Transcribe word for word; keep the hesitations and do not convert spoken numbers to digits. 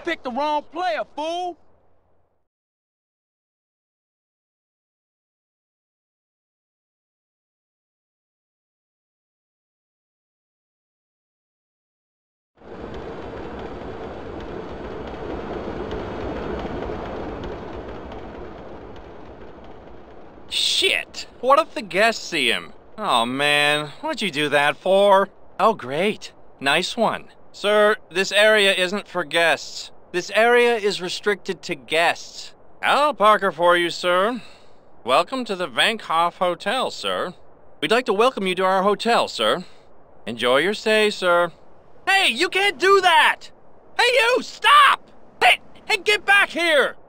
picked the wrong player, fool! Shit! What if the guests see him? Oh man, what'd you do that for? Oh great, nice one. Sir, this area isn't for guests. This area is restricted to guests. I'll park her for you, sir. Welcome to the Vank Hoff Hotel, sir. We'd like to welcome you to our hotel, sir. Enjoy your stay, sir. Hey, you can't do that! Hey you, stop! Hey, hey, get back here!